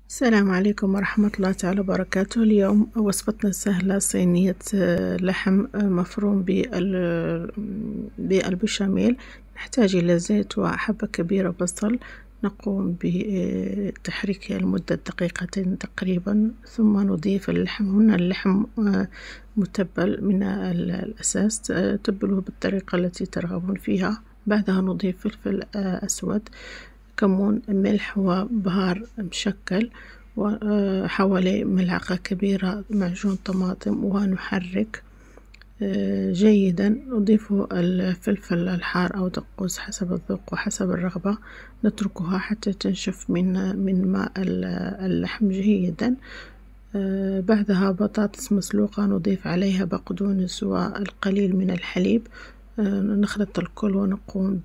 السلام عليكم ورحمة الله تعالى وبركاته. اليوم وصفتنا سهلة، صينية لحم مفروم بالبشاميل. نحتاج إلى زيت وحبة كبيرة بصل، نقوم بتحريكها لمدة دقيقتين تقريبا، ثم نضيف اللحم. هنا اللحم متبل من الأساس، تبلوه بالطريقة التي ترغبون فيها. بعدها نضيف فلفل أسود، كمون، ملح وبهار مشكل، وحوالي ملعقة كبيرة معجون طماطم، ونحرك جيدا. نضيف الفلفل الحار أو دقوس حسب الذوق وحسب الرغبة. نتركها حتى تنشف من ماء اللحم جيدا. بعدها بطاطس مسلوقة، نضيف عليها بقدونس والقليل من الحليب. نخلط الكل ونقوم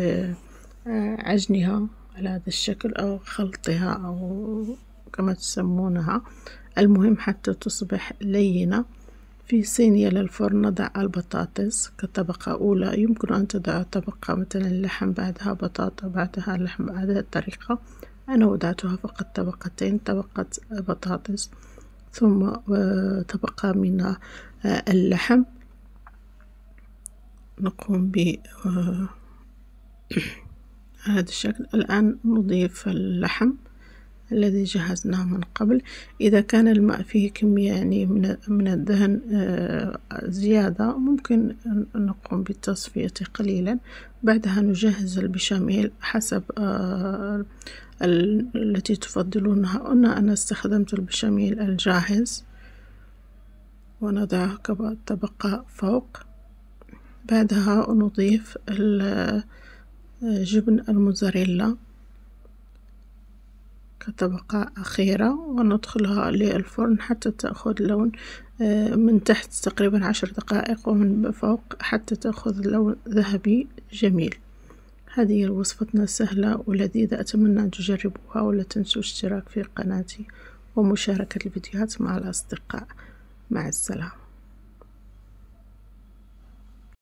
بعجنها على هذا الشكل أو خلطها أو كما تسمونها، المهم حتى تصبح لينة. في صينية للفرن نضع البطاطس كطبقة أولى. يمكن أن تضع طبقة مثلا اللحم، بعدها بطاطا، بعدها لحم، بهذه الطريقة. أنا وضعتها فقط طبقتين، طبقة بطاطس ثم طبقة من اللحم. نقوم هذا الشكل. الآن نضيف اللحم الذي جهزناه من قبل. إذا كان الماء فيه كمية يعني من الدهن زيادة، ممكن نقوم بالتصفية قليلا. بعدها نجهز البشاميل حسب التي تفضلونها. أنا استخدمت البشاميل الجاهز، ونضعه كطبقة فوق. بعدها نضيف جبن الموزاريلا كطبقة أخيرة، وندخلها للفرن حتى تأخذ لون من تحت تقريبا 10 دقائق، ومن فوق حتى تأخذ لون ذهبي جميل. هذه وصفتنا سهلة ولذيذة، أتمنى أن تجربوها، ولا تنسوا الاشتراك في قناتي ومشاركة الفيديوهات مع الأصدقاء. مع السلامة.